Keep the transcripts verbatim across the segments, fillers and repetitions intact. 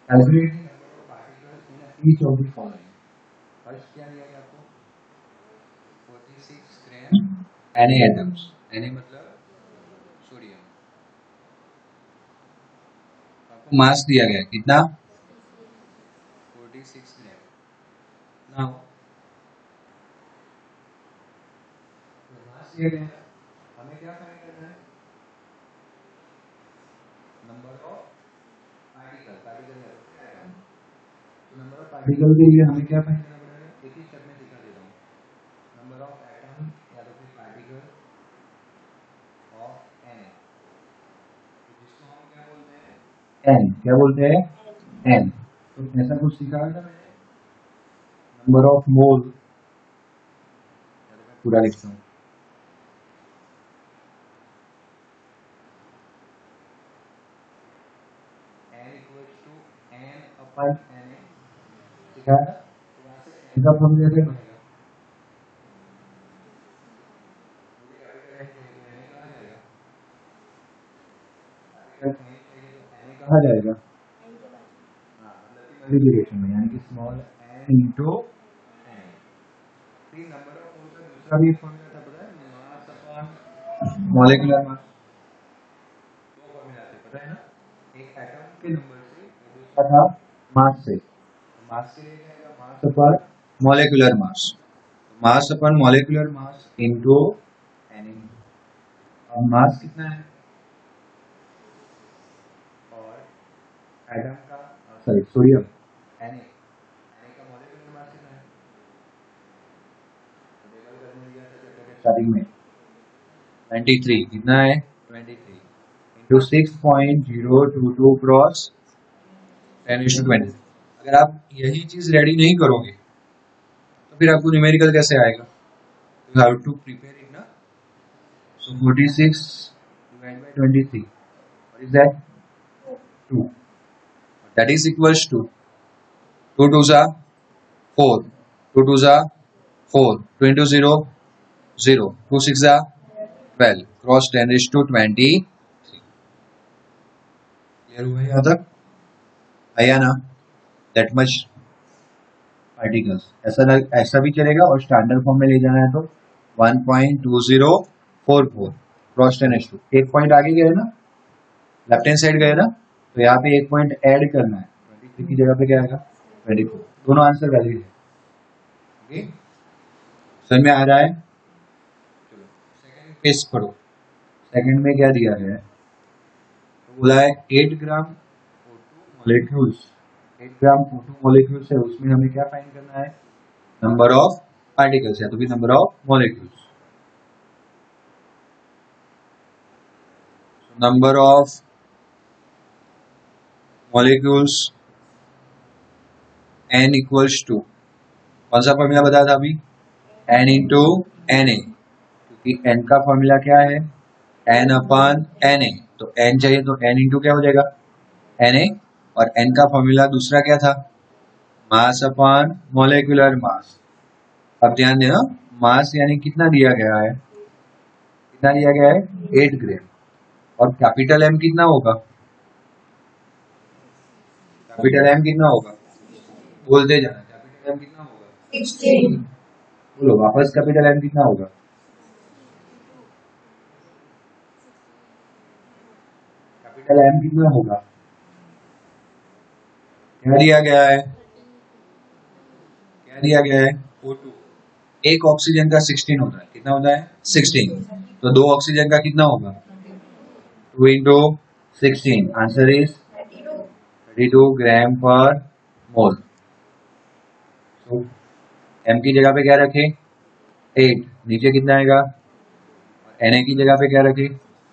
Calculating number of particles in each of the following. First क्या दिया गया आपको? छियालीस ग्राम Na एटम्स। Na मतलब सोडियम। आपको मास दिया गया कितना? छियालीस ग्राम। नाउ मास दिया गया, हमें क्या फाइंड करना है? Number of particle. Particle number of particle के लिए हमें क्या फाइंड करना पड़ेगा? एक ही स्टेप में दिखा देता हूँ। नंबर ऑफ एटम या तो फिर पार्टिकल ऑफ एन, जिसको हम क्या बोलते हैं? एन। क्या बोलते हैं? एन। तो ऐसा कुछ सिखाया था मैंने। नंबर ऑफ मोल, पूरा लिखता हूँ, n equals to n upon na सिखाया था। इनका फॉर्म कैसे बनेगा? कहा जाएगा मल्टीप्लिकेशन में, यानी कि स्मॉल n इंटू n। फिर नंबर ऑफ मोल का दूसरा भी फॉर्मूला था, पता है? Mass upon molecular mass. दो फॉर्मूला थे, पता है ना? एक एटम के नंबर से, दूसरा था मास से। मास के लिए क्या आएगा? Mass upon molecular mass. Mass upon molecular mass into N. अब मास कितना है और एटम का, सॉरी सोडियम, Na, Na का मॉलिक्यूलर मास कितना है? टेबल करने दिया था चैप्टर स्टार्टिंग में, तेईस। कितना है? तेईस into six point zero two two cross ten is to twenty. अगर आप यही चीज रेडी नहीं करोगे तो फिर आपको न्यूमेरिकल कैसे आएगा? You have to prepare it ना। So forty six divide by twenty three, what is that? Two. That is equals to two two सा फोर, टू टू सा four, two into zero zero, two six सा twelve, cross ten is to twenty three. Clear हुआ यहाँ तक? आया ना? That much particles. ऐसा लग, ऐसा भी चलेगा और स्टैंडर्ड फॉर्म में ले जाना है तो one point two zero four four cross ten H two. एक पॉइंट आगे गए ना, लेफ्ट हैंड साइड गए ना, तो यहाँ पे एक पॉइंट ऐड करना है। तेईस की जगह पे क्या आएगा? चौबीस। दोनों आंसर वैलिड है। ओके, समझ में आ रहा है? चलो सेकंड पेज पढ़ो। सेकंड में क्या दिया गया है? तो बोला है eight gram molecules, eight gram total molecules है, उसमें हमें क्या फाइंड करना है? नंबर ऑफ पार्टिकल्स है तो भी number of molecules. Number of molecules n equals to, कौन सा फॉर्मूला बताया था अभी? n इंटू एन ए, क्योंकि n का फॉर्मूला क्या है? n अपन na, तो n चाहिए तो n इंटू क्या हो जाएगा? na। और n का फॉर्मूला दूसरा क्या था? Mass upon molecular mass. अब ध्यान देना, मास यानी कितना दिया गया है? कितना दिया गया है? Eight gram. और कैपिटल M कितना होगा? कैपिटल M कितना होगा? बोलते जाना, कैपिटल M कितना होगा? सिक्सटीन। बोलो वापस, कैपिटल M कितना होगा? कैपिटल M कितना होगा? क्या दिया गया है? क्या दिया गया है? O two. एक ऑक्सीजन का सिक्सटीन होता है, कितना होता है? सिक्सटीन। तो दो ऑक्सीजन का कितना होगा? Two into sixteen, answer is thirty two gram per mole. तो M की जगह पे क्या रखे? एट। नीचे कितना आएगा? Na की जगह पे क्या रखे?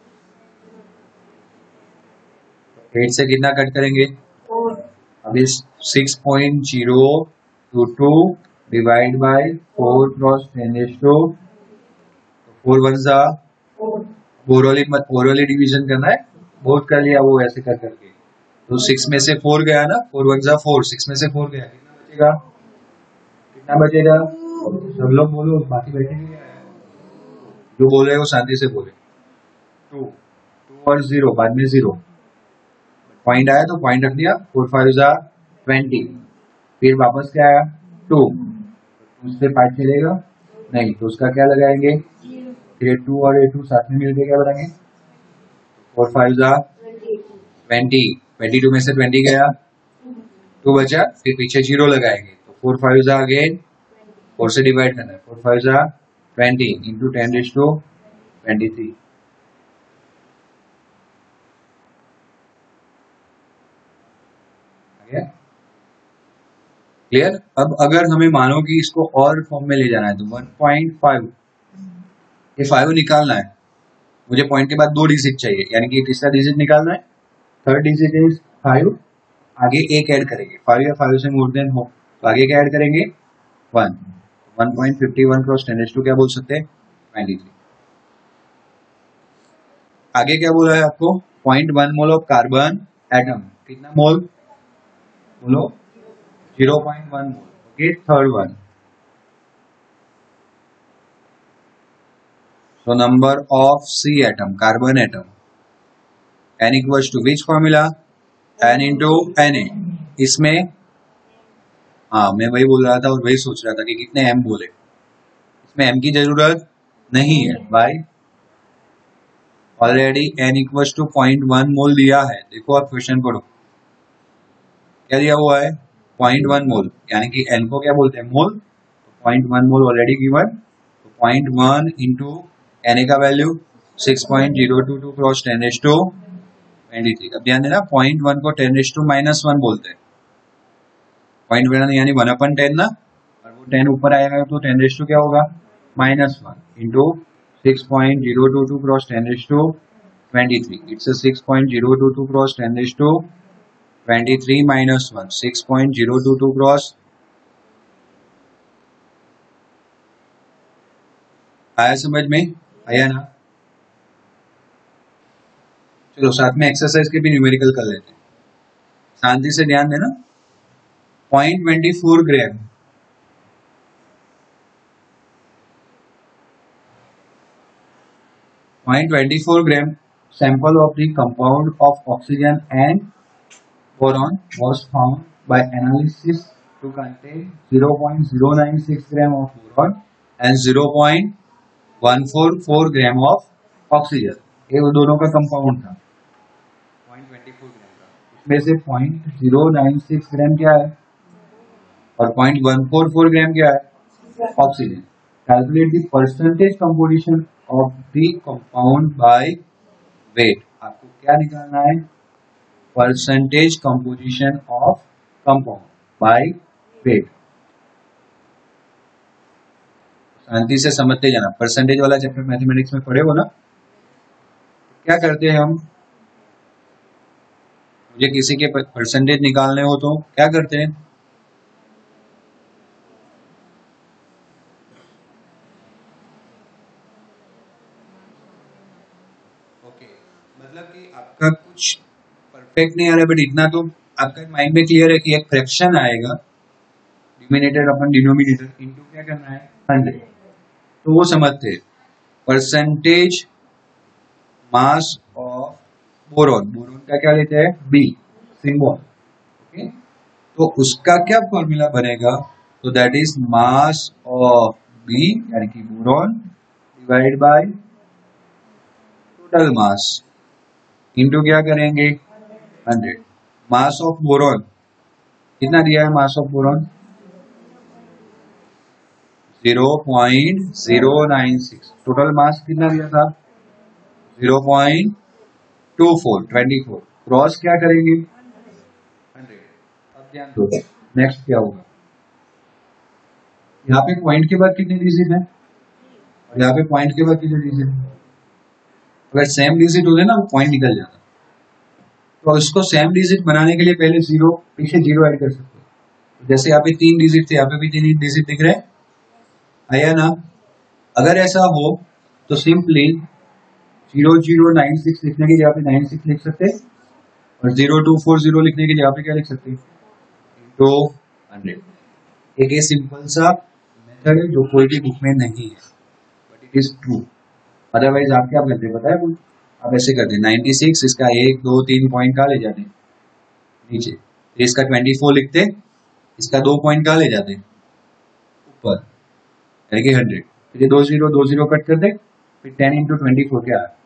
एट से कितना कट करेंगे? अब इस six point zero two two divide by four cross ten is to, four one सा ओरली ओरली डिवीजन करना है, बहुत कर लिया वो ऐसे कर करके। तो सिक्स में से फोर गया ना, फोर वन सा फोर, सिक्स में से फोर गया, कितना बचेगा? कितना बचेगा? सब लोग बोलो, बाकी बैठेंगे, जो बोल रहे हो शांति से बोले। टू, टू और जीरो, बाद में जीरो, पॉइंट आया तो पॉइंट रख दिया, फोर फाइव जा ट्वेंटी, फिर वापस क्या आया टू, उससे पार्ट चलेगा नहीं तो उसका क्या लगाएंगे, फिर टू और ए टू साथ में मिलकर क्या बनाएंगे, फोर फाइव जा ट्वेंटी, ट्वेंटी टू में से ट्वेंटी गया, टू बचा, फिर पीछे जीरो लगाएंगे तो फोर फाइव जा अगेन, फोर से डिवाइड करना है, फोर फाइव जा twenty into ten raise to twenty three. Clear. अब अगर हमें मानो कि इसको और फॉर्म में ले जाना है तो वन पॉइंट फाइव, ये फाइव निकालना है मुझे, पॉइंट के बाद दो डिजिट चाहिए, यानी कि तीसरा डिजिट निकालना है, थर्ड डिजिट इज फाइव, आगे एक ऐड करेंगे, फाइव या फाइव से मोर देन हो तो आगे क्या ऐड करेंगे one, one point fifty one cross ten raise to क्या बोल सकते हैं ट्वेंटी थ्री। आगे क्या बोला है आपको, point one mole of carbon atom, कितना मोल बोलो, zero point one mole. Okay, third one, so number of C atom, carbon atom, n equals to which formula, n into Na। इसमें हाँ मैं वही बोल रहा था और वही सोच रहा था कि कितने m बोले, इसमें m की जरूरत नहीं है भाई, already n equals to point one mole दिया है। देखो आप क्वेश्चन पढ़ो क्या दिया हुआ है, पॉइंट वन मोल, यानी कि n को क्या बोलते हैं मोल, तो point one mole already given, तो पॉइंट वन इंटू Na का value six point zero two two cross ten raise to twenty three. अब ध्यान देना पॉइंट वन को ten raise to minus one बोलते हैं, पॉइंट वन यानी वन अपन टेन ना, और वो टेन ऊपर आएगा तो टेन रेज़ टू क्या होगा minus one into six point zero two two cross ten raise to twenty three, it's six point zero two two cross ten raise to twenty three minus one, six point zero two two cross, आया समझ में, आया ना। चलो साथ में exercise के भी न्यूमेरिकल कर लेते हैं, शांति से ध्यान देना। Point twenty four gram, point twenty four gram sample of the compound of oxygen and boron was found by analysis to contain zero point zero nine six gram of boron and zero point one four four gram of oxygen, ये वो दोनों का compound था point twenty four ग्राम का, इसमें से point zero nine six gram क्या है और point one four four gram क्या है oxygen. Calculate the percentage composition of the compound by weight, आपको क्या निकालना है percentage composition of compound by weight, शांति से समझते जाना। परसेंटेज वाला चैप्टर मैथमेटिक्स में पढ़े हो ना, क्या करते हैं हम, मुझे किसी के परसेंटेज निकालने हो तो क्या करते हैं, ओके okay, मतलब कि आपका कुछ परफेक्ट नहीं आ रहा है, बट इतना तो आपका माइंड में क्लियर है कि एक फ्रैक्शन आएगा डिनोमिनेटर अपन डिनोमिनेटर इनटू क्या करना है हंड्रेड, तो वो समझते percentage mass of boron, boron का क्या लेते हैं बी सिंबल, ओके, तो उसका क्या फॉर्मूला बनेगा, तो that is mass of B यानी कि boron divide by total mass into क्या करेंगे हंड्रेड। मास ऑफ बोरॉन कितना दिया है, mass of boron zero point zero nine six, total mass कितना दिया था zero point two four, twenty four, cross क्या करेंगे हंड्रेड। अब ध्यान दो नेक्स्ट क्या होगा, यहाँ पे पॉइंट के बाद कितने डिजिट है और यहाँ पे पॉइंट के बाद कितने डिजिट, अगर सेम डिजिट होते ना पॉइंट निकल जाता, तो इसको सेम डिजिट बनाने के लिए पहले जीरो पीछे जीरो ऐड कर सकते हो, जैसे यहाँ पे तीन डिजिट थे यहाँ पे भी तीन डिजिट दिख रहे हैं, आया ना। अगर ऐसा हो तो simply zero zero nine six लिखने की जगह पे नाइन सिक्स लिख सकते और जीरो टू फोर जीरो लिखने की जगह पे क्या लिख सकते टू हंड्रेड। एक ये सिंपल सा मेथड है जो कोई भी बुक में नहीं है, but it is true. Otherwise आप क्या करते हैं पता है, आप ऐसे करते हैं नाइन्टी सिक्स, इसका एक दो तीन पॉइंट का ले जाते हैं, नीचे, तो इसका ट्वेंटी फोर लिखते, इसका दो पॉइंट कहाँ ले जाते ऊपर, यानी कि हंड्रेड, फिर ये दो जीरो दो जीरो कट कर दे, फिर टेन इंटू ट्वेंटी फोर क्या आया,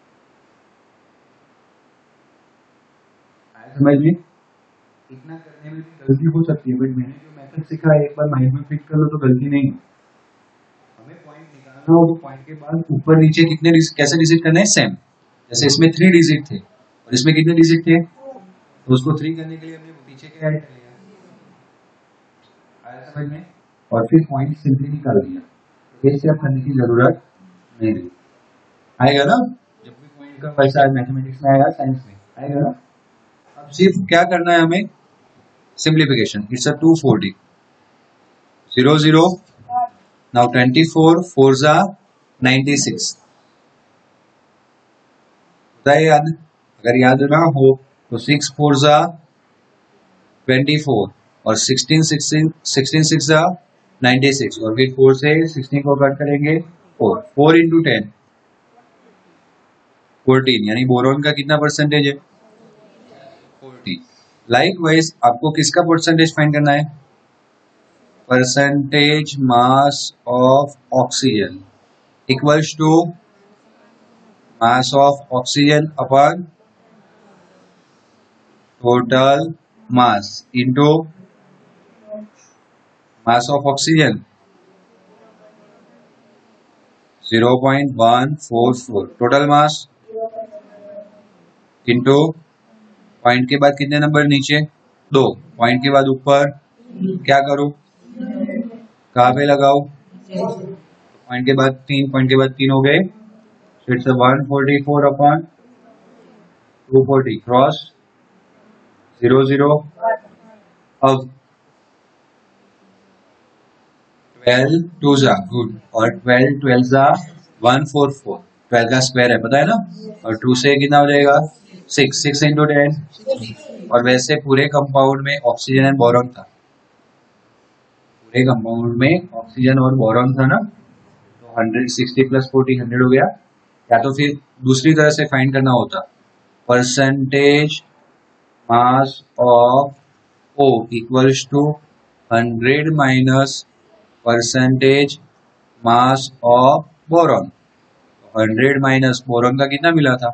समझ ली। इतना करने में भी गलती हो सकती है, बट मैंने जो मेथड सीखा है एक बार माइंड में फिट कर लो तो गलती नहीं है। हमें पॉइंट निकालना हो तो पॉइंट के बाद ऊपर नीचे कितने कैसे डिजिट करना है, सेम। जैसे इसमें थ्री डिजिट थे और इसमें कितने डिजिट थे, तो उसको थ्री करने के लिए हमने पीछे क्या ऐड कर लिया, आया समझ में, और फिर पॉइंट सिंपली निकाल दिया, ये स्टेप करने की जरूरत नहीं रही। आएगा ना, जब भी पॉइंट का वैसा मैथमेटिक्स में आएगा, साइंस में आएगा ना। अब सिर्फ क्या करना है हमें, simplification, it's a two forty, zero zero, now twenty four, four जा नाइन्टी सिक्स, होता है याद, अगर याद ना हो तो सिक्स फोर जा ट्वेंटी फोर और सिक्सटीन सिक्सटीन सिक्सटीन सिक्स जा नाइन्टी सिक्स, और फिर फोर से सिक्सटीन को कट करेंगे, four four into ten fourteen, यानी बोरॉन का कितना परसेंटेज है, फोर्टी। लाइकवाइज आपको किसका परसेंटेज फाइंड करना है, percentage mass of oxygen equals to mass of oxygen upon total mass into mass of oxygen zero point one four four, total mass into point के बाद कितने नंबर नीचे, दो, पॉइंट के बाद ऊपर क्या करूं, कहाँ पे लगाओ, पॉइंट के बाद तीन, पॉइंट के बाद तीन हो गए, it's one forty four upon two forty, cross zero zero, अब ट्वेल्व टू जा गुड, और ट्वेल्व ट्वेल्व जा वन फोर फोर, ट्वेल्व का स्क्वायर है पता है ना, और टू से कितना हो जाएगा, सिक्स, सिक्स इंटू टेन, और वैसे पूरे कंपाउंड में ऑक्सीजन एंड बोरॉन था, पूरे कंपाउंड में ऑक्सीजन और बोरॉन था ना, तो hundred sixty plus forty hundred हो गया, या तो फिर दूसरी तरह से फाइंड करना होता, percentage mass of O equals to hundred minus percentage mass of boron, hundred minus boron का कितना मिला था,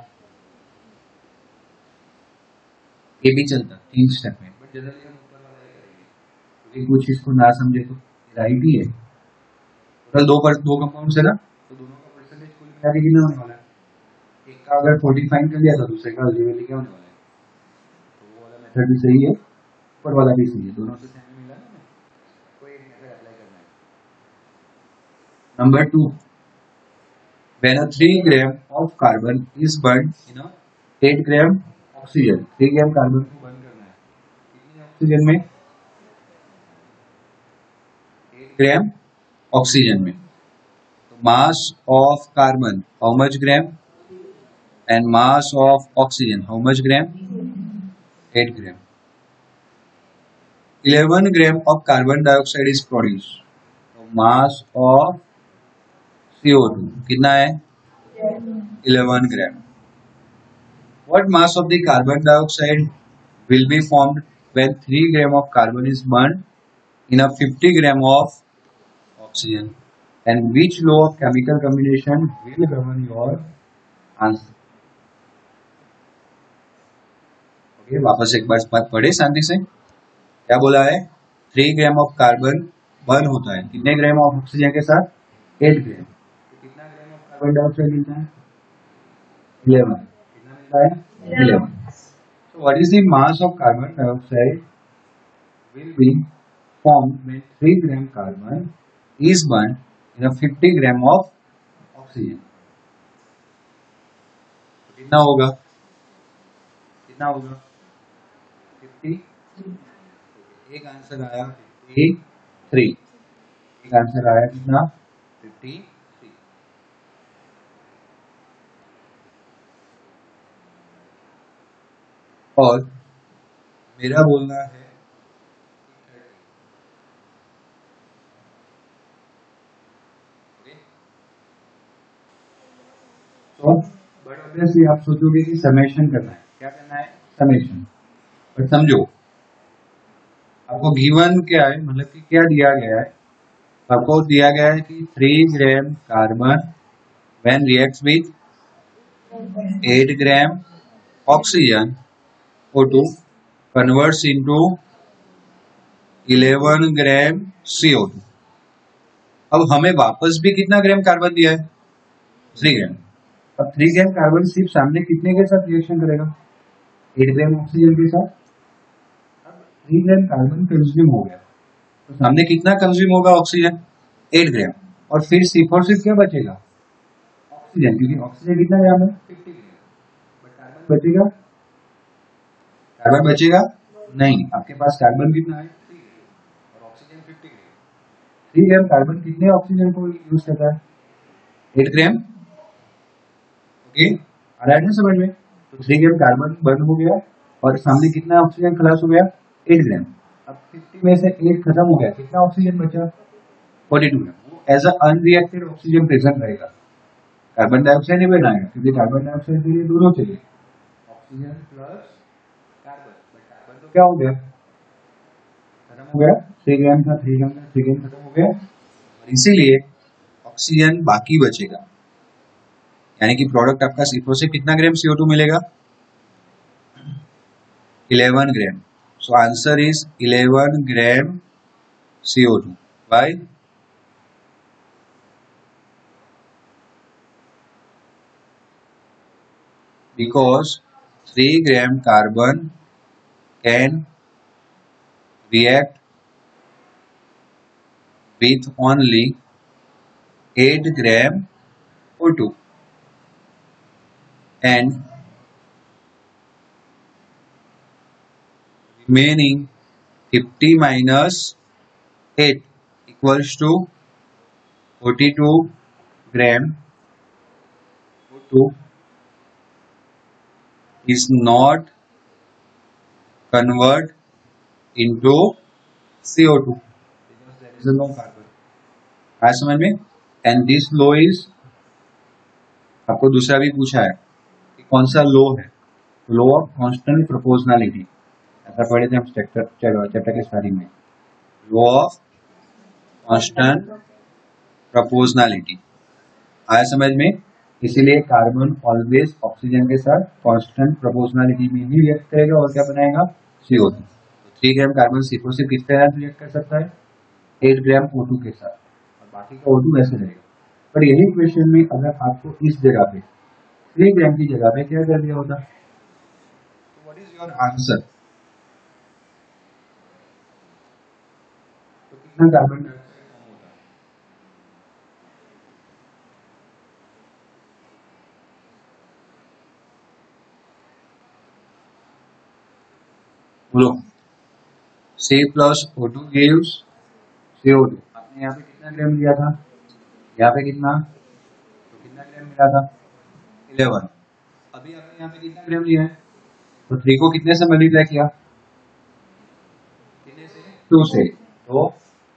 ये भी चलता तीन स्टेप में, बट जनरली हम ऊपर वाला ही करेंगे, क्योंकि कुछ इसको ना समझे तो राइट ही है, टोटल दो पर दो कंपाउंड्स है ना, तो दोनों का परसेंटेज कुल मिला के कितना होने वाला है, एक का अगर फोर्टी फाइन कर लिया था दूसरे का अल्टीमेटली क्या होने वाला है, तो वो वाला मेथड भी सही है, ऊपर वाला भी सही है, दोनों से सेम मिला ना, कोई एक मेथड अप्लाई करना है। Number two, when a three gram of carbon is burned in a eight gram oxygen, three gram carbon को बर्न करना है कितने ऑक्सीजन में, eight gram ऑक्सीजन में, तो mass of carbon how much gram and mass of oxygen how much gram, eight gram, eleven gram of carbon dioxide is produce, तो mass of C O two कितना है, eleven gram. What mass of the carbon dioxide will be formed when three gram of carbon is burned in a fifty gram of oxygen? And which law of chemical combination will govern your answer? Okay, वापस एक बार बात पढ़े शांति से, क्या बोला है, three gram of carbon burn होता है कितने ग्राम ऑफ ऑक्सीजन के साथ, एट ग्राम, कितना ग्राम ऑफ कार्बन डाइऑक्साइड मिलता है, eleven, कितना मिलता है, eleven. So what is the mass of carbon dioxide will be formed when three gram carbon is burned in a fifty gram of oxygen? कितना होगा, कितना होगा, फिफ्टी, एक आंसर आया फिफ्टी थ्री, एक आंसर आया कितना, फिफ्टी थ्री। और मेरा बोलना है तो बट ऑब्वियसली आप सोचोगे कि समेशन करना है, क्या करना है, समेशन, बट समझो आपको गिवन क्या है, मतलब कि क्या दिया गया है, आपको दिया गया है कि three gram carbon when reacts with eight gram oxygen O two converts into eleven gram C O two. अब हमें वापस भी कितना ग्राम कार्बन दिया है, थ्री ग्राम। अब थ्री ग्राम कार्बन सिर्फ सामने कितने के साथ रिएक्शन करेगा, एट ग्राम ऑक्सीजन के साथ। अब थ्री ग्राम कार्बन कंज्यूम हो गया तो सामने कितना कंज्यूम होगा ऑक्सीजन, एट ग्राम। और फिर सिर्फ और सिर्फ क्या बचेगा, ऑक्सीजन, क्योंकि ऑक्सीजन कितना ग्राम है, फिफ्टी ग्राम। बट कार्बन बचेगा, कार्बन बचेगा नहीं, आपके पास कार्बन कितना है, थ्री ग्राम और oxygen fifty gram. Three gram carbon कितने ऑक्सीजन को यूज करता है, एट ग्राम। ओके, आ रहा है ना समझ में। तो थ्री ग्राम कार्बन बर्न हो गया और सामने कितना ऑक्सीजन खलास हो गया, एट ग्राम। अब फिफ्टी में से एट खत्म हो गया, कितना ऑक्सीजन बचा, फोर्टी टू ग्राम। वो as a unreacted oxygen present रहेगा, कार्बन डाइऑक्साइड नहीं बनाएगा, क्योंकि कार्बन डाइऑक्साइड के लिए दोनों चाहिए, oxygen plus carbon. But carbon तो क्या हो गया, खत्म हो गया, थ्री ग्राम था, थ्री ग्राम था, थ्री ग्राम खत्म हो गया, और इसीलिए ऑक्सीजन बाकी बचेगा। यानी कि प्रोडक्ट आपका सीओ से कितना ग्राम सी ओ टू मिलेगा, eleven gram. So answer is eleven gram C O two. By because three gram carbon can react with only eight gram O two and remaining fifty minus eight equals to forty-two gram O two is not convert into C O two because there is no carbon। आया समझ में। And this low is, आपको दूसरा भी पूछा है कि कौन सा लो है, लो ऑफ कांस्टेंट प्रोपोर्शनैलिटी, ऐसा पढ़े थे हम चैप्टर के स्टार्टिंग में, लो ऑफ कांस्टेंट प्रोपोर्शनैलिटी। आया समझ में। इसीलिए कार्बन ऑलवेज ऑक्सीजन के साथ कांस्टेंट प्रोपोर्शनैलिटी में ही रिएक्ट करेगा और क्या बनाएगा, C O two. Three gram carbon सिर्फ सिर्फ किसके साथ रिएक्ट कर सकता है, एट ग्राम ओ टू के साथ, और बाकी का ओ टू ऐसे रहेगा। पर यही क्वेश्चन में अगर आपको इस जगह पे थ्री ग्राम की जगह पे क्या कर दिया होता, तो व्हाट इज योर आंसर, तो कितना कार्बन डाइऑक्साइड फॉर्म होता है, बोलो। C plus O two gives C O two. आपने यहाँ पे कितना ग्राम लिया था, यहाँ पे कितना, तो कितना ग्राम मिला था, इलेवन। अभी आपने यहाँ पे कितना ग्राम लिया है, तो थ्री को कितने से मल्टीप्लाई किया, कितने से, टू से, तो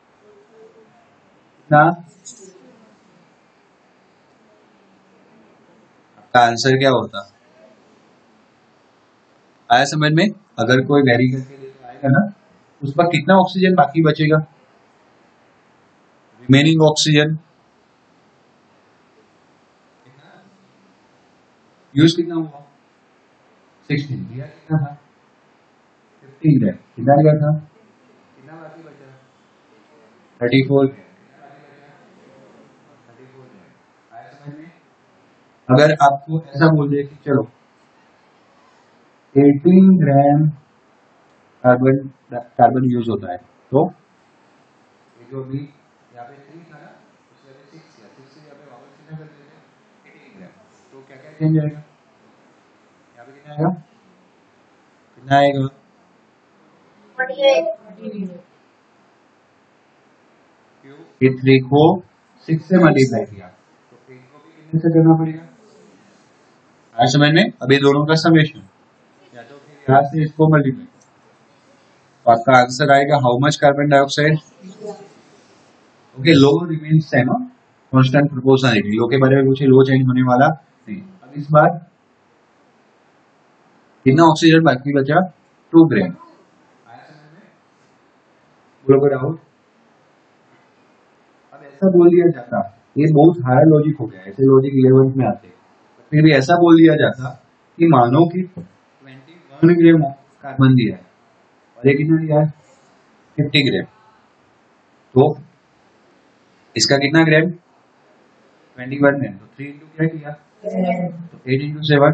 कितना, आपका आंसर क्या होता, आया समझ में। अगर कोई वेरी करके लेकर आएगा ना, उस पर कितना ऑक्सीजन बाकी बचेगा, रिमेनिंग ऑक्सीजन यूज कितना हुआ, सिक्सटीन, दिया कितना था, फिफ्टीन ग्राम, कितना लिया था, कितना बाकी बचा, thirty four, thirty four gram. आया समझ में। अगर आपको ऐसा बोल दे कि चलो eighteen gram carbon carbon use होता है, तो ये जो भी यहाँ पे थ्री था ना, उससे अभी सिक्स या सिक्स से यहाँ पे वापस कितना कर देते हैं, एटीन ग्राम। तो क्या क्या चेंज आएगा, यहाँ पे कितना आएगा, कितना आएगा, क्यों, थ्री को सिक्स से मल्टीप्लाई किया, तो एट को भी कितने से करना पड़ेगा, आज समझ में। अभी दोनों का समेशन, या तो फिर यहाँ से इसको मल्टीप्लाई, तो आपका आंसर आएगा how much carbon dioxide. Okay, law remains same, constant proportionality, law के बारे में पूछे, लो चेंज होने वाला नहीं। अब इस बार कितना ऑक्सीजन बाकी बचा, टू ग्राम। बोलो कोई डाउट? अब ऐसा बोल दिया जाता, ये बहुत हार्ड लॉजिक हो गया, ऐसे लॉजिक इलेवेंथ में आते, फिर भी ऐसा बोल दिया जाता कि मानो कि इक्कीस ग्राम कार्बन दिया है और ये कितना दिया है पचास ग्राम, तो इसका कितना ग्राम इक्कीस ग्राम, तो थ्री इंटू क्या किया, तो एट इंटू सेवन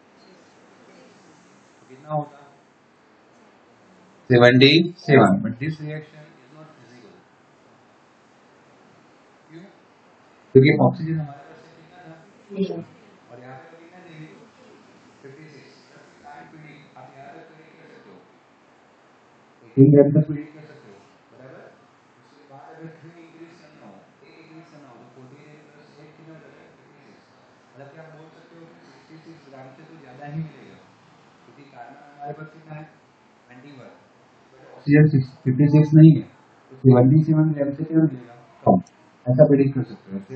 कितना होता seventy seven, but this reaction is not physical, क्यों? क्योंकि ऑक्सीजन हमारे पास कितना था और यहाँ पे कितना देंगे छप्पन, आप यहाँ तक प्रेडिक्ट कर सकते हो, एटीन ग्राम तक प्रेडिक्ट कर सकते हो, बराबर। उसके बाद अगर थ्री इंक्रीज करना हो, एक इंक्रीज करना हो तो फोर्टीन प्लस एट कितना बचेगा छप्पन, मतलब क्या आप बोल सकते हो कि छियासठ ग्राम से तो ज़्यादा ही मिलेगा, क्योंकि कार्बन हमारे पास कितना है इक्कीस, ऑक्सीजन छप्पन नहीं है, तो सतहत्तर ग्राम से क्या मिलेगा कम, ऐसा प्रेडिक्ट कर सकते हो।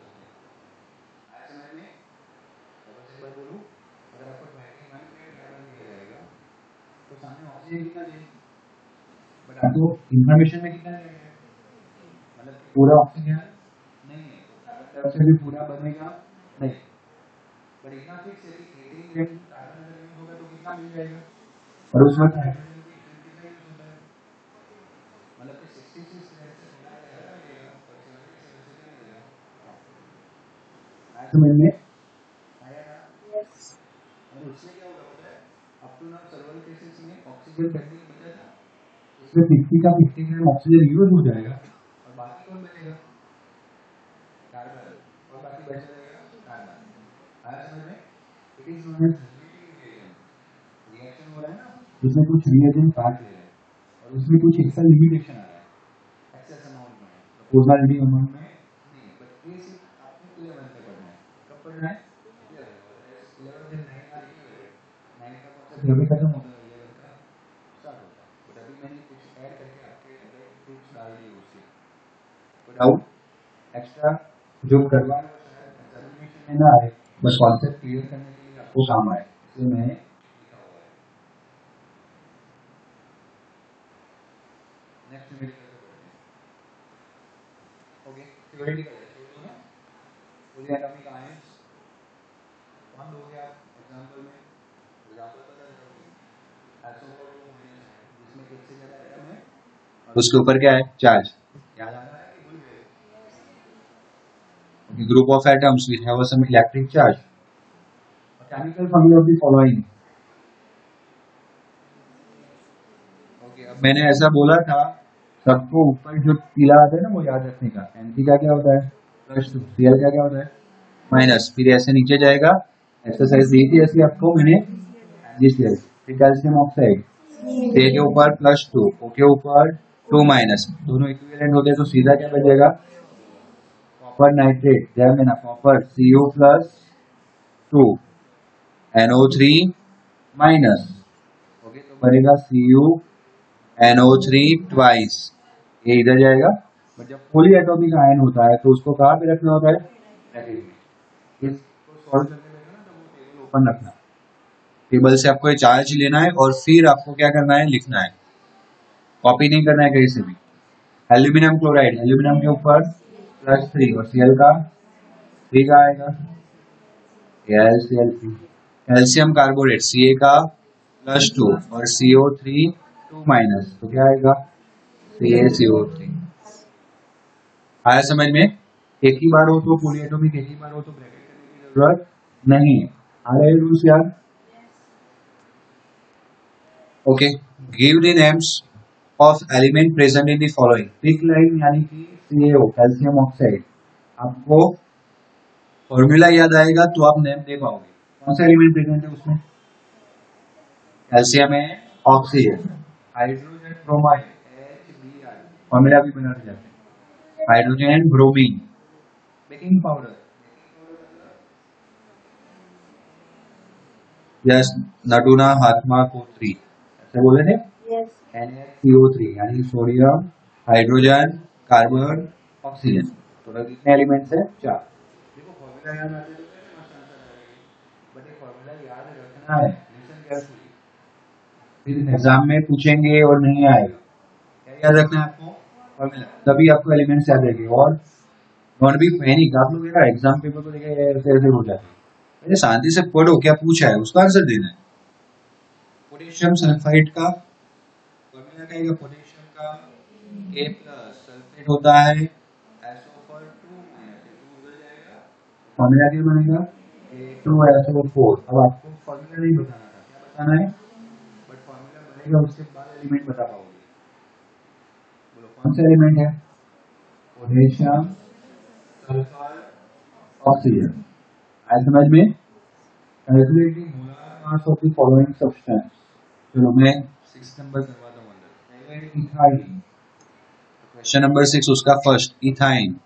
अगर आपको इक्कीस ग्राम दिया जाएगा तो सामने ऑक्सीजन कितना देगा, बट आपको इंफॉर्मेशन में कितना देगा, मतलब पूरा ऑक्सीजन नहीं है, तो कार्बन डाइऑक्साइड भी पूरा बनेगा नहीं, बट इतना फिक्स है कि अठारह ग्राम कार्बन डाइऑक्साइड होगा तो कितना मिल जाएगा, और उस वक्त हाइड्रोजन की कितना यूज होता है, मतलब कि छियासठ ग्राम से थोड़ा ज्यादा मिलेगा और सतहत्तर से कितना मिलेगा, आज समझ में आया ना? और उसमें क्या होगा पता है, up to now several cases में ऑक्सीजन पहले ही बचा था, इसमें पचास का पचास ग्राम ऑक्सीजन यूज हो जाएगा और बाकी कौन बचेगा, कार्बन, और बाकी बच जाएगा कार्बन। आया समझ में? It is known as reaction हो रहा है ना, जिसमें कुछ रिएजेंट काट ले रहे हैं और उसमें कुछ एक्स्ट्रा लिमिटेशन आ रहा है, एक्सेस अमाउंट में, प्रोपोर्शनलिटी अमाउंट में नहीं, बट ये सिर्फ आपको इलेवेंथ में पढ़ना है। कब पढ़ना है? इलेवेंथ में नाइन का नाइन का कॉन्सेप्ट अभी खत्म होता है, इलेवेंथ का स्टार्ट होता है, बट अभी मैंने कुछ ऐड करके आपके अंदर टिप्स डाल दिए उसके, तो डाउट एक्स्ट्रा जो करवा एग्जामिनेशन में ना आए, बस कॉन्सेप्ट क्लियर करने के लिए आपको काम आए, इसलिए मैंने लिखा हुआ है। नेक्स्ट मेडिकल ओके, थ्योरेटिकल है तो ना पूरी एटॉमिक आयंस कौन दोगे आप एग्जांपल में, एग्जांपल पता है जिसमें एक से ज्यादा एटम है और उसके ऊपर क्या है चार्ज, याद आ रहा है कि भूल गए? Okay, group of atoms which have some electric charge, chemical formula of the following. Okay, अब मैंने ऐसा बोला था सबको ऊपर जो पीला आता है ना वो याद रखने का, एनसी का क्या होता है प्लस टू, सीएल का क्या होता है माइनस, फिर ऐसे नीचे जाएगा, एक्सरसाइज दी थी ऐसी आपको मैंने, फिर कैल्शियम ऑक्साइड ए के ऊपर प्लस टू, ओ के ऊपर टू माइनस, दोनों इक्विवेलेंट होते हैं तो सीधा क्या बचेगा कॉपर नाइट्रेट, ध्यान देना copper CO plus two N O three minus, okay तो बनेगा CU N O three twice, ये इधर जाएगा, बट जब पॉली एटॉमिक आयन होता है तो उसको कहाँ पे रखना होता है ब्रैकेट में, इसको सॉल्व करने में ना तो वो टेबल ओपन रखना, टेबल से आपको ये चार्ज लेना है और फिर आपको क्या करना है लिखना है, कॉपी नहीं करना है कहीं से भी। एल्यूमिनियम क्लोराइड, एल्यूमिनियम के ऊपर प्लस थ्री और सीएल का थ्री का आएगा L C L three, calcium carbonate C A का प्लस टू और C O three two minus, तो क्या आएगा सी ए सी ओ थ्री। आया समझ में? एक ही बार हो तो पॉली एटॉमिक, एक ही बार हो तो ब्रैकेट करने की जरूरत नहीं है। आ रहे रूल्स याद? Okay, give the names of element present in the following, quicklime यानी कि C A O calcium oxide, आपको फॉर्मूला याद आएगा तो आप नेम दे पाओगे, कौन सा एलिमेंट प्रेजेंट है उसमें, कैल्शियम है, oxygen, hydrogen bromide H B I, formula भी बना जाते हैं, hydrogen bromine, baking powder, yes नटूना हाथमा को थ्री, ऐसे बोले थे N H C O three यानी sodium hydrogen carbon oxygen, total कितने एलिमेंट्स है चार। देखो फॉर्मूला याद आ जाए बट ये फॉर्मूला याद रखना है, लिसन केयरफुली, फिर एग्जाम में पूछेंगे और नहीं आएगा, क्या याद रखना है आपको? फॉर्मूला, तभी आपको एलिमेंट्स याद रहेंगे। और डोंट बी पैनिक, आप लोग एग्जाम पेपर को लेकर ऐसे ऐसे हो जाते हैं। अरे शांति से पढ़ो, क्या पूछा है उसका आंसर देना है। पोटेशियम सल्फाइड का फॉर्मूला क्या है? पोटेशियम का A प्लस सल्फेट होता है S O four two minus two उधर जाएगा, फॉर्मूला क्या बनेगा? A two S O four. अब आपको फॉर्मूला नहीं बताना था, क्या बताना है? बट फॉर्मूला बनेगा उसके बाद एलिमेंट बता पाओगे। बोलो कौन सा एलिमेंट है? Potassium sulphur oxygen. आया समझ में? Calculating molar mass of the following substance. चलो मैं सिक्स नंबर करवाता हूँ अंदर। पहले इथाइन, क्वेश्चन नंबर सिक्स उसका first, ethyne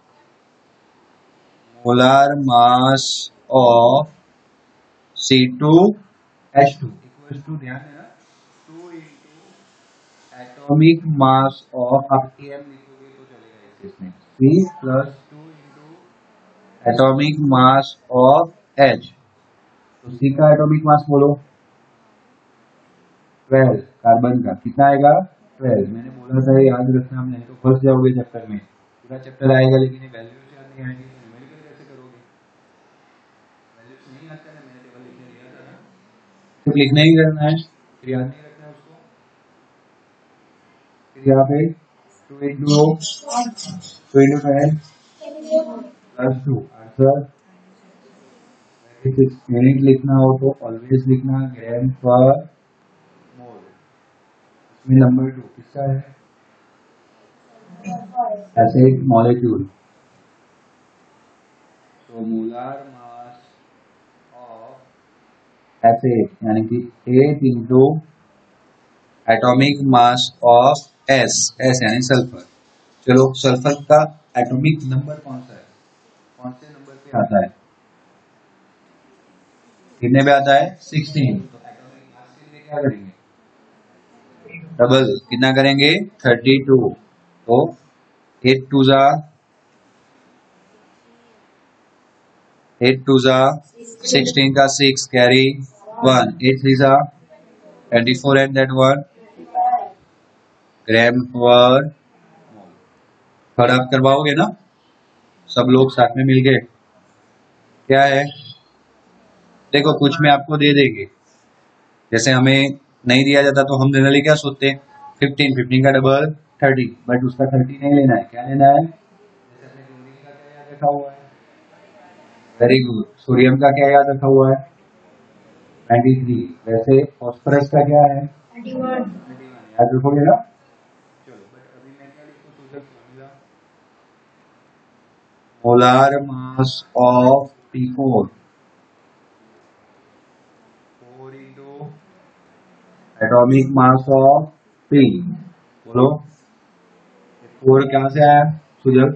molar mass of C two H two equals to, ध्यान देना, two into atomic mass of, आप एम लिखोगे तो चलेगा इस केस में, C plus two into atomic mass of H. तो सी का एटॉमिक मास बोलो ट्वेल्व, कार्बन का कितना आएगा? ट्वेल्व। मैंने बोला था याद रखना, नहीं तो फंस जाओगे चैप्टर में। पूरा चैप्टर आएगा लेकिन ये वैल्यूज याद नहीं आएंगी, तो न्यूमेरिकल कैसे करोगे? वैल्यूज नहीं याद करना, मैंने टेबल लिखने दिया था ना, सिर्फ लिखना ही करना है, फिर याद नहीं रखना है उसको। फिर यहाँ पे two into two into five plus two, answer unit लिखना हो तो ऑलवेज लिखना ग्राम पर मोल। इसमें नंबर टू किसका है? Acid molecule. तो मोलर मास ऑफ एसिड यानी कि eight into atomic mass of S, S यानी सल्फर। चलो सल्फर का एटॉमिक नंबर कौन सा है? कौन से नंबर पे आता है? कितने पे आता है? सिक्सटीन। तो एटॉमिक मास के लिए क्या करेंगे? डबल, कितना करेंगे? Thirty two. तो एट टू जा एट टू जा सिक्सटीन का six carry one, eight three जा twenty four and that one gram per mole. Third आप करवाओगे ना सब लोग साथ में मिलके? क्या है? देखो कुछ में आपको दे देंगे, जैसे हमें नहीं दिया जाता तो हम जनरली क्या सोचते हैं? फिफ्टीन, फिफ्टीन का डबल थर्टी, बट उसका थर्टी नहीं लेना है, क्या लेना है? जैसे अपने क्लोरीन का क्या याद रखा हुआ है? Very good. सोडियम का क्या याद रखा हुआ है? Ninety three. वैसे फॉस्फोरस का क्या है? Twenty one. याद रखोगे ना? चलो बट अभी मैं क्या लिखूं? सोचो formula, molar mass of P four, four into atomic mass of P. बोलो फोर कहां से आया सुजल?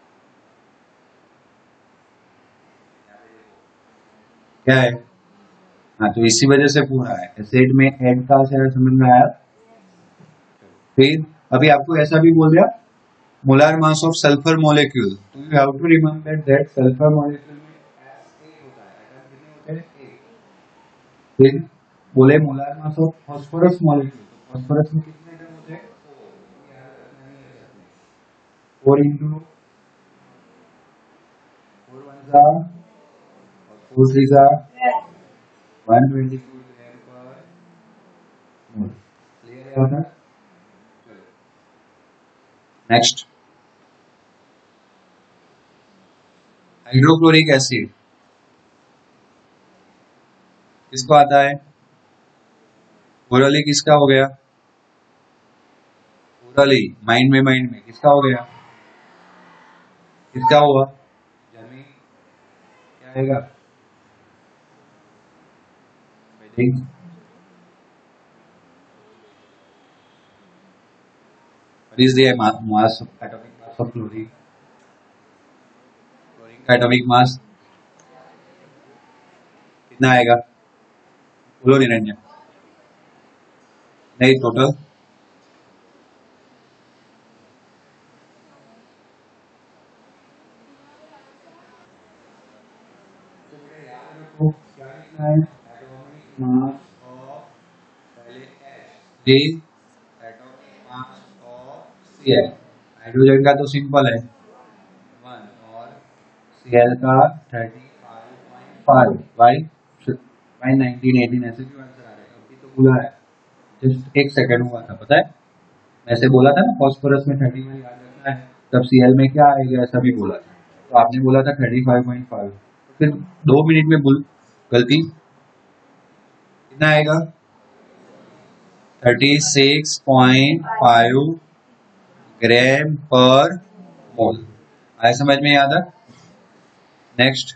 क्या है? हाँ तो इसी वजह से पूरा है, एसिड में एड का से समझ में आया। फिर अभी आपको ऐसा भी बोल दिया molar mass of sulphur molecule, तो you have to remember that sulphur molecule में एस ए होता है, एटम कितने होते हैं? एक। फिर बोले molar mass of phosphorus molecule, तो फास्फोरस में कितने एटम होते हैं? फोर इंटू फोर वन जा और फोर थ्री जा one twenty two gram per mole. Clear है यहाँ तक? नेक्स्ट, हाइड्रोक्लोरिक एसिड किसको आता है? ओरली किसका हो गया? ओरली माइंड में, माइंड में किसका हो गया? किसका हुआ? जमी, क्या आएगा? Wedding. What is the mass of atomic mass of chlorine? Chlorine का एटॉमिक मास कितना आएगा? बोलो निरंजन। नहीं टोटल क्या लिखना है? एटॉमिक मास ऑफ पहले H G atomic mass of Cl, hydrogen का तो सिंपल है वन और Cl का thirty five point five by by nineteen eighteen, ऐसे क्यों आंसर आ रहा है? अभी तो बोला है, जस्ट एक सेकंड हुआ था, पता है ऐसे बोला था ना फॉस्फोरस में थर्टी वन याद रखना है, तब Cl में क्या आएगा ऐसा भी बोला था, तो आपने बोला था थर्टी फाइव पॉइंट फाइव, फिर दो मिनट में भूल गलती कितना आएगा thirty six point five gram per mole. आया समझ में? याद है? Next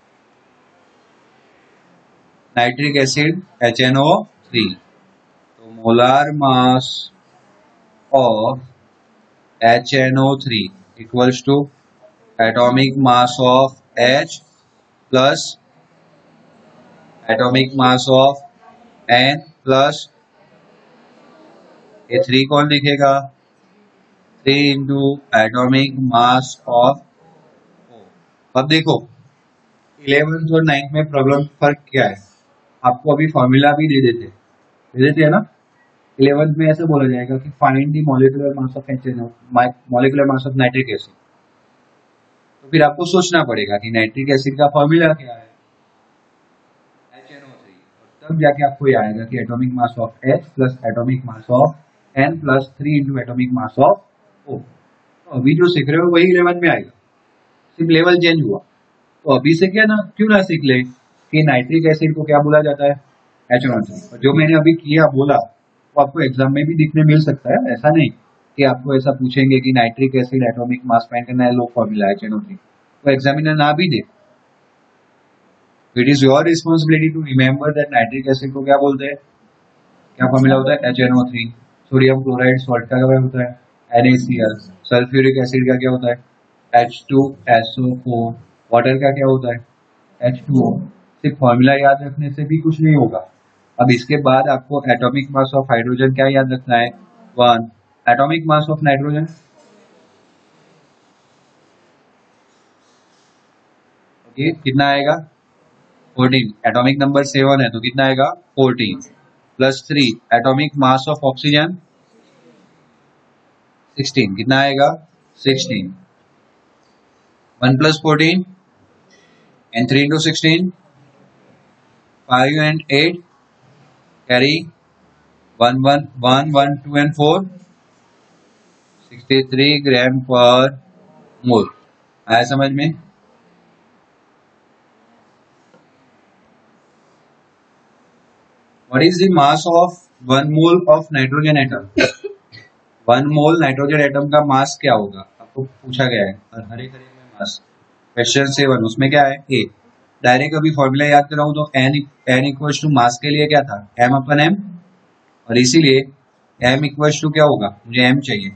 nitric acid H N O three, तो molar mass of H N O three equals to atomic mass of H plus atomic mass of N plus ये three कौन लिखेगा? Three into atomic mass of O। अब देखो eleventh और ninth में problem फर्क क्या है, आपको अभी फॉर्मूला भी दे देते दे देते हैं ना, इलेवेंथ में ऐसे बोला जाएगा कि find the molecular mass of H N O, molecular mass of nitric acid, तो फिर आपको सोचना पड़ेगा कि नाइट्रिक एसिड का फॉर्मूला क्या है एच एन ओ थ्री, और तब जाके आपको ये आएगा कि atomic mass of H plus atomic mass of N plus three into atomic mass of O। तो अभी जो सीख रहे हो वही इलेवेंथ में आएगा, सिर्फ लेवल चेंज हुआ। तो अभी से क्या ना क्यों ना सीख ले कि नाइट्रिक एसिड को क्या बोला जाता है एच एन ओ थ्री, और जो मैंने अभी किया बोला वो आपको एग्जाम में भी दिखने मिल सकता है, ऐसा नहीं कि आपको ऐसा पूछेंगे कि nitric acid atomic mass find करना है, लो formula H N O three, तो एग्जामिनर ना भी दे, it is your responsibility to remember that nitric acid को क्या बोलते हैं, क्या फॉर्मूला होता है H N O three, sodium chloride salt का क्या होता है N A C L, sulphuric acid का क्या होता है H two S O four, water का क्या होता है एच टू ओ। सिर्फ फॉर्मूला याद रखने से भी कुछ नहीं होगा। अब इसके बाद आपको एटॉमिक मास ऑफ हाइड्रोजन क्या याद रखना है one, atomic mass of nitrogen okay कितना आएगा फोर्टीन, एटॉमिक नंबर सेवन है तो कितना आएगा fourteen, plus three atomic mass of oxygen sixteen, कितना आएगा sixteen, one plus fourteen and three into sixteen, five and eight carry one one one one two and four, sixty three gram per mole. आया समझ में? What is the mass of one mole of nitrogen atom? One mole nitrogen atom का मास क्या होगा आपको पूछा गया है, और हर एक हर एक में मास क्वेश्चन सेवन उसमें क्या है ए, डायरेक्ट अभी फॉर्मूला याद कराऊं तो N N equals to mass के लिए क्या था एम अपन एम, और इसीलिए एम इक्वल्स टू क्या होगा, मुझे एम चाहिए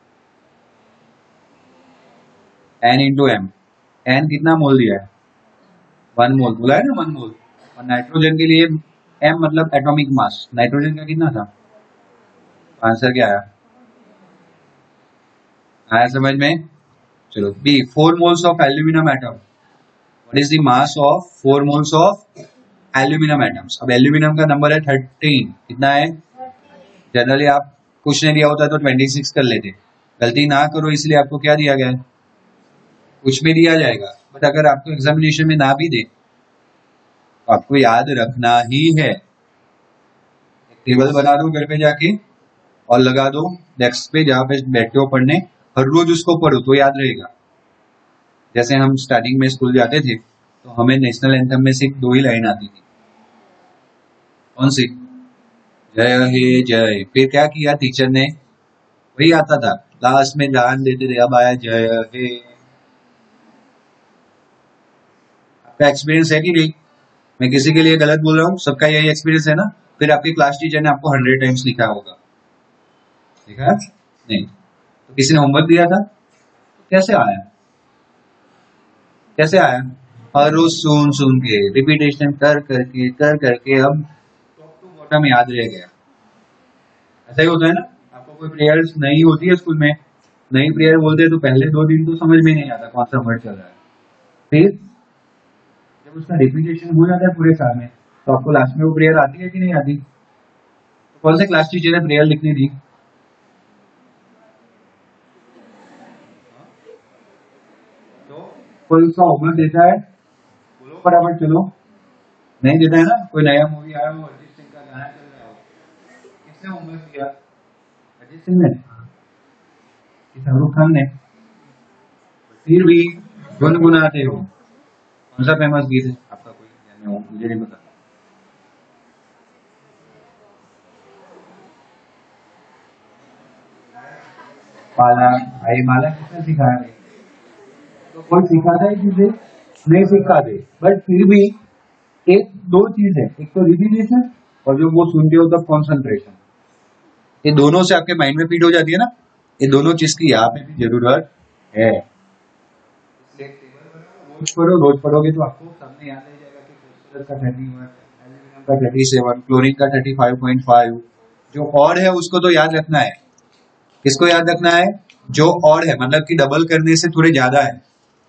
एन इंटू एम, एन कितना मोल दिया है वन मोल बोला है ना वन मोल, और नाइट्रोजन के लिए एम मतलब एटॉमिक मास, नाइट्रोजन का कितना था, आंसर क्या आया आया समझ में? चलो B, four moles of aluminium atom, what is the mass of four moles of aluminium atoms. अब एल्यूमिनियम का नंबर है थर्टीन, कितना है, जनरली आप कुछ नहीं दिया होता तो ट्वेंटी सिक्स कर लेते, गलती ना करो इसलिए आपको क्या दिया गया है कुछ भी दिया जाएगा, बट अगर आपको एग्जामिनेशन में ना भी दे तो आपको याद रखना ही है। टेबल बना दो घर पे जाके और लगा दो डेस्क पे जहाँ पे बैठते हो पढ़ने, हर रोज उसको पढ़ो तो याद रहेगा। जैसे हम स्टार्टिंग में स्कूल जाते थे तो हमें नेशनल एंथम में सिर्फ दो ही लाइन आती थी, कौन सी, जय हे जय, फिर क्या किया टीचर ने वही आता था लास्ट में ध्यान देते थे, अब आया जय हे। आपका एक्सपीरियंस है कि नहीं, मैं किसी के लिए गलत बोल रहा हूँ, सबका यही एक्सपीरियंस है ना, फिर आपकी क्लास टीचर ने आपको हंड्रेड टाइम्स लिखा होगा, लिखा नहीं तो किसी ने होमवर्क दिया था तो कैसे आया कैसे आया हर रोज सुन सुन के रिपीटेशन कर करके कर करके अब टॉप टू बॉटम याद रह गया। ऐसा ही होता है ना, आपको कोई प्रेयर्स नहीं होती है स्कूल में, नई प्रेयर बोलते हैं तो पहले दो दिन तो समझ में नहीं आता कौन सा वर्ड चल रहा है, फिर जब उसका रिपीटेशन हो जाता है पूरे साल में तो आपको लास्ट में वो प्रेयर आती है कि नहीं आती, तो कौन से क्लास टीचर ने प्रेयर लिखनी थी? तो कोई उसका होमवर्क देता है, बोलो फटाफट चलो। नहीं देता है ना, कोई नया मूवी आया हो, अरिजीत सिंह का गाना चल रहा हो, किसने होमवर्क दिया? अरिजीत सिंह ने कि शाहरुख खान ने? फिर भी गुनगुनाते हो। कौन सा फेमस गीत है आपका? कोई ध्यान में हो? मुझे नहीं पता। पाला भाई, माला किसने सिखाया? तो कोई सिखाता है चीजें? नहीं सिखाते, बट फिर भी एक दो चीज है, एक तो रिपीटेशन और जो वो सुनते हो तब कॉन्सेंट्रेशन। ये दोनों से आपके माइंड में फीड हो जाती है ना, ये दोनों चीज की यहाँ पे भी जरूरत है। रोज पढ़ो, रोज पढ़ोगे तो आपको सामने याद आ जाएगा कि फॉस्फोरस का थर्टी वन, एल्यूमिनियम का थर्टी सेवन, क्लोरीन का थर्टी फाइव पॉइंट फाइव। जो और है उसको तो याद रखना है। किसको याद रखना है? जो और है, मतलब कि डबल करने से थोड़े ज्यादा है।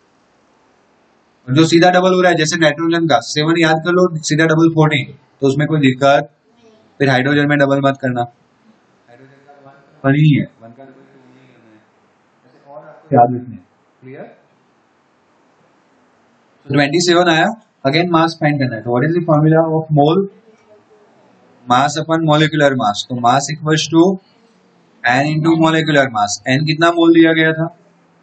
जो सीधा डबल हो रहा है, जैसे नाइट्रोजन का सेवन याद कर लो, सीधा डबल फोर्टीन, तो उसमें कोई दिक्कत। फिर हाइड्रोजन में डबल मत करना, हाइड्रोजन का वन ही है, वन का डबल नहीं करना है। ऐसे और आपको याद रखना है। क्लियर? तो ट्वेंटी सेवन आया, अगेन मास फाइंड करना है। तो what is the formula of mole? Mass upon molecular mass, तो mass equals to N into molecular mass. N कितना मोल दिया गया था?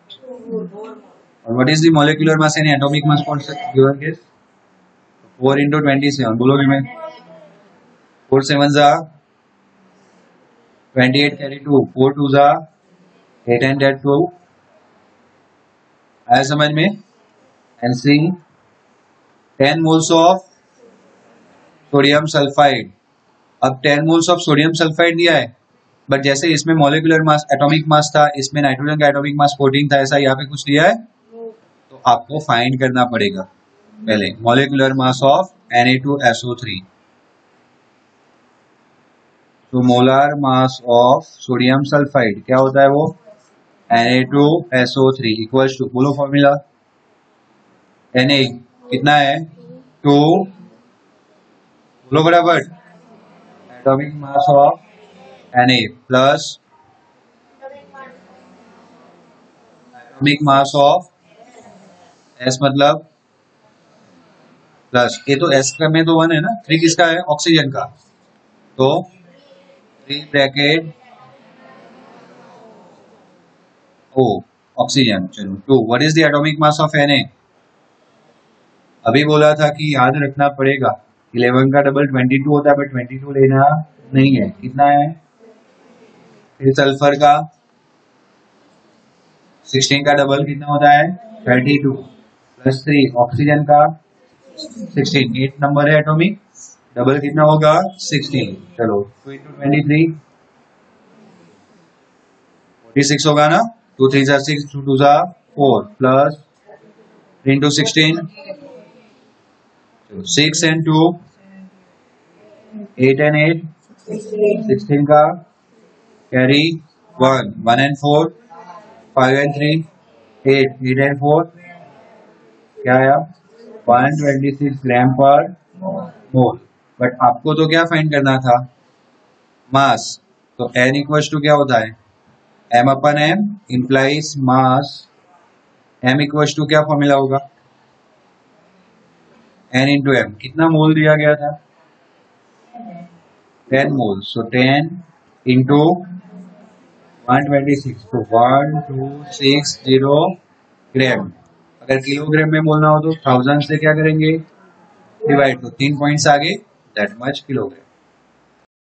और what is the molecular mass and atomic mass for given case? Four into twenty seven, बोलोगे मैं? Four seven जा twenty eight, carry two, four two जा eight and that two. आया समझ में? And C ten moles of sodium sulphide. अब ten moles of sodium sulphide दिया है, बट जैसे इसमें मॉलिक्यूलर मास एटॉमिक मास था, इसमें नाइट्रोजन का एटॉमिक मास फोर्टीन था, ऐसा यहाँ पे कुछ दिया है? तो आपको फाइंड करना पड़ेगा पहले molecular mass of N A two S O three. तो molar mass of sodium sulphide क्या होता है? वो N A two S O three equals to, बोलो फॉर्मूला। Na कितना है? टू, बोलो बराबर, atomic mass of Na plus atomic mass of S, मतलब प्लस, ये तो S का में तो वन है ना, थ्री किसका है? ऑक्सीजन का। तो थ्री ब्रैकेट ओ ऑक्सीजन, चलो two. What is the atomic mass of Na? अभी बोला था कि याद रखना पड़ेगा, इलेवन का डबल ट्वेंटी टू होता है, बट ट्वेंटी टू लेना नहीं है। कितना है? फिर सल्फर का सिक्सटीन का डबल कितना होता है? Thirty two plus three, oxygen का सिक्सटीन, एट नंबर है एटॉमिक, डबल कितना होगा? सिक्सटीन। चलो two into twenty three, forty six होगा ना। टू थ्री जा सिक्स, टू टू जा four, plus three into sixteen, six and two eight and eight, sixteen का carry one, one and four, five and three eight, eight and four क्या आया? One twenty six gram per mole. But आपको तो क्या find करना था? मास। तो N equals to क्या होता है? एम अपन M implies mass. M equals to क्या फॉर्मूला होगा? N into M. कितना मोल दिया गया था? Ten mole. So ten into one twenty six, तो one two six zero gram. अगर किलोग्राम में बोलना हो तो थाउजेंड से क्या करेंगे? डिवाइड, तो तीन पॉइंट्स आगे, दैट मच किलोग्राम।